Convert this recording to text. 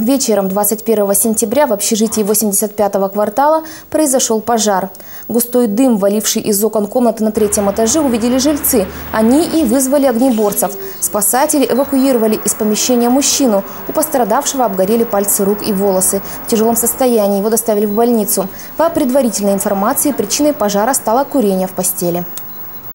Вечером 21 сентября в общежитии 85-го квартала произошел пожар. Густой дым, валивший из окон комнаты на 3-м этаже, увидели жильцы. Они и вызвали огнеборцев. Спасатели эвакуировали из помещения мужчину. У пострадавшего обгорели пальцы рук и волосы. В тяжелом состоянии его доставили в больницу. По предварительной информации, причиной пожара стало курение в постели.